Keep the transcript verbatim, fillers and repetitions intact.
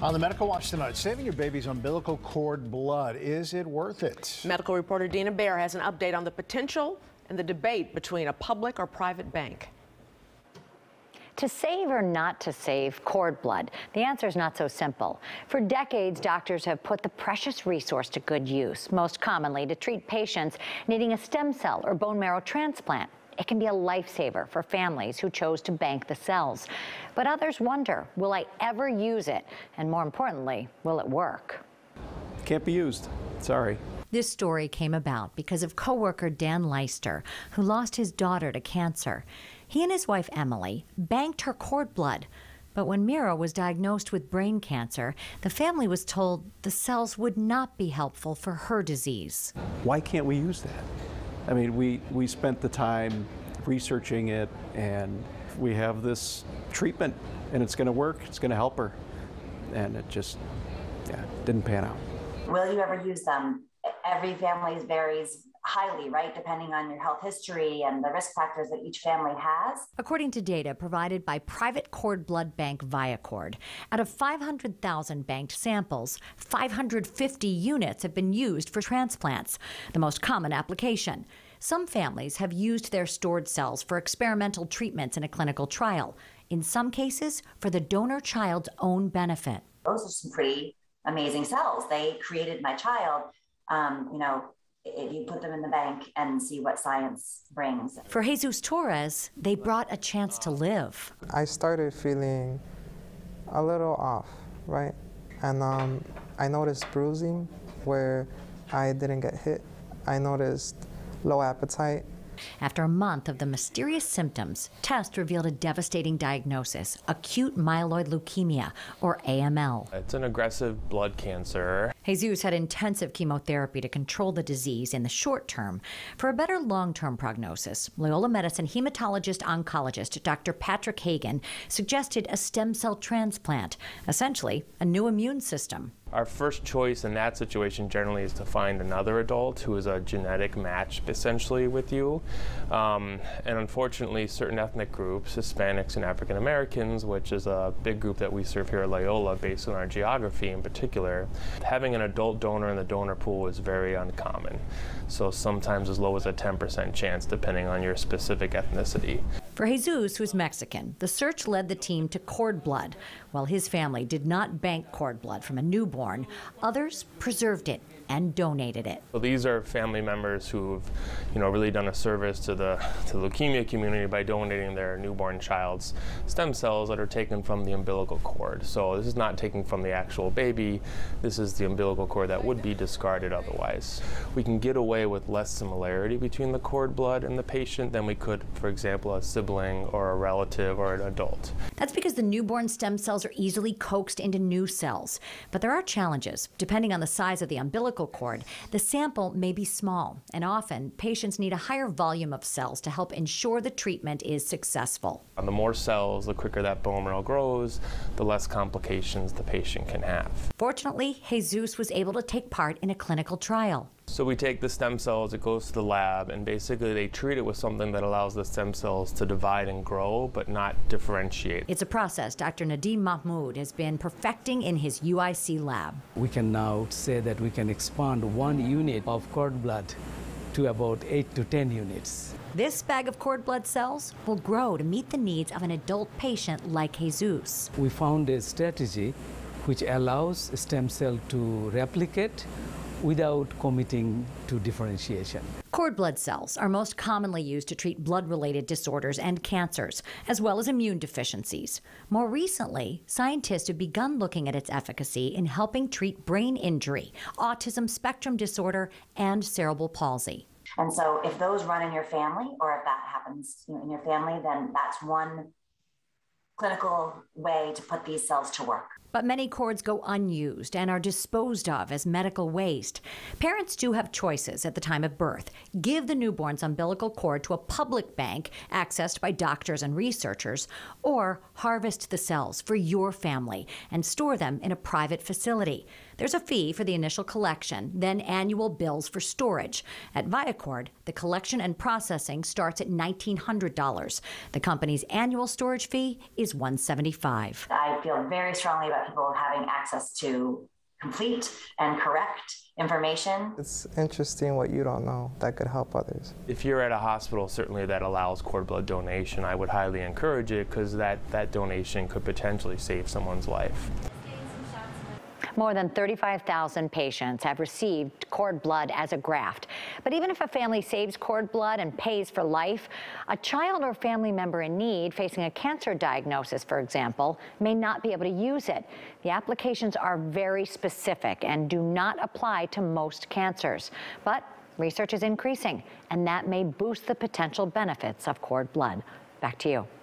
On the Medical Watch tonight, saving your baby's umbilical cord blood, is it worth it? Medical reporter Dina Baer has an update on the potential and the debate between a public or private bank. To save or not to save cord blood? The answer is not so simple. For decades, doctors have put the precious resource to good use, most commonly to treat patients needing a stem cell or bone marrow transplant. It can be a lifesaver for families who chose to bank the cells. But others wonder, will I ever use it? And more importantly, will it work? Can't be used. Sorry. This story came about because of coworker Dan Leister, who lost his daughter to cancer. He and his wife, Emily, banked her cord blood. But when Mira was diagnosed with brain cancer, the family was told the cells would not be helpful for her disease. Why can't we use that? I mean, we, we spent the time researching it, and we have this treatment, and it's going to work. It's going to help her. And it just, yeah, didn't pan out. Will you ever use them? Every family varies highly, right, depending on your health history and the risk factors that each family has. According to data provided by private cord blood bank Viacord, out of five hundred thousand banked samples, five hundred fifty units have been used for transplants, the most common application. Some families have used their stored cells for experimental treatments in a clinical trial, in some cases for the donor child's own benefit. Those are some pretty amazing cells. They created my child. Um, you know, if you put them in the bank and see what science brings. For Jesus Torres, they brought a chance to live. I started feeling a little off, right? And um, I noticed bruising where I didn't get hit. I noticed low appetite. After a month of the mysterious symptoms, tests revealed a devastating diagnosis, acute myeloid leukemia, or A M L. It's an aggressive blood cancer. Jesus had intensive chemotherapy to control the disease in the short term. For a better long-term prognosis, Loyola Medicine hematologist-oncologist Doctor Patrick Hagan suggested a stem cell transplant, essentially a new immune system. Our first choice in that situation generally is to find another adult who is a genetic match essentially with you. Um, and unfortunately, certain ethnic groups, Hispanics and African Americans, which is a big group that we serve here at Loyola based on our geography in particular, having an adult donor in the donor pool is very uncommon. So sometimes as low as a ten percent chance depending on your specific ethnicity. For Jesus, who's Mexican, the search led the team to cord blood. While his family did not bank cord blood from a newborn, others preserved it and donated it. So these are family members who've, you know, really done a service to the to the leukemia community by donating their newborn child's stem cells that are taken from the umbilical cord. So this is not taken from the actual baby. This is the umbilical cord that would be discarded otherwise. We can get away with less similarity between the cord blood and the patient than we could, for example, a sibling or a relative or an adult. That's because the newborn stem cells are easily coaxed into new cells. But there are challenges. Depending on the size of the umbilical cord, the sample may be small, and often patients need a higher volume of cells to help ensure the treatment is successful. The more cells, the quicker that bone marrow grows, the less complications the patient can have. Fortunately, Jesus was able to take part in a clinical trial. So we take the stem cells, it goes to the lab, and basically they treat it with something that allows the stem cells to divide and grow, but not differentiate. It's a process Doctor Nadim Mahmoud has been perfecting in his U I C lab. We can now say that we can expand one unit of cord blood to about eight to ten units. This bag of cord blood cells will grow to meet the needs of an adult patient like Jesus. We found a strategy which allows stem cell to replicate without committing to differentiation. Cord blood cells are most commonly used to treat blood-related disorders and cancers, as well as immune deficiencies. More recently, scientists have begun looking at its efficacy in helping treat brain injury, autism spectrum disorder, and cerebral palsy. And so if those run in your family, or if that happens, you know, in your family, then that's one clinical way to put these cells to work. But many cords go unused and are disposed of as medical waste. Parents do have choices at the time of birth. Give the newborn's umbilical cord to a public bank accessed by doctors and researchers, or harvest the cells for your family and store them in a private facility. There's a fee for the initial collection, then annual bills for storage. At Viacord, The collection and processing starts at nineteen hundred dollars. The company's annual storage fee is one hundred seventy-five dollars. I feel very strongly about people having access to complete and correct information. It's interesting what you don't know that could help others. If you're at a hospital, certainly that allows cord blood donation, I would highly encourage it because that, that donation could potentially save someone's life. More than thirty-five thousand patients have received cord blood as a graft. But even if a family saves cord blood and pays for life, a child or family member in need facing a cancer diagnosis, for example, may not be able to use it. The applications are very specific and do not apply to most cancers. But research is increasing, and that may boost the potential benefits of cord blood. Back to you.